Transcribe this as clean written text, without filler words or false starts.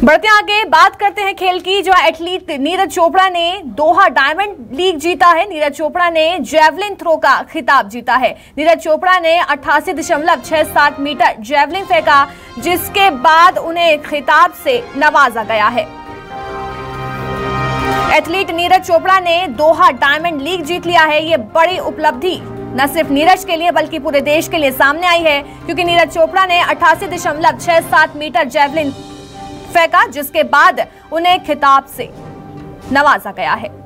बढ़ते आगे बात करते हैं खेल की। जो एथलीट नीरज चोपड़ा ने दोहा डायमंड लीग जीता है। नीरज चोपड़ा ने जैवलिन थ्रो का खिताब जीता है। नीरज चोपड़ा ने 88.67 मीटर जैवलिन फेंका, जिसके बाद उन्हें खिताब से नवाजा गया है। एथलीट नीरज चोपड़ा ने दोहा डायमंड लीग जीत लिया है। ये बड़ी उपलब्धि न सिर्फ नीरज के लिए बल्कि पूरे देश के लिए सामने आई है, क्योंकि नीरज चोपड़ा ने 88.67 मीटर जैवलिन फेंका, जिसके बाद उन्हें खिताब से नवाजा गया है।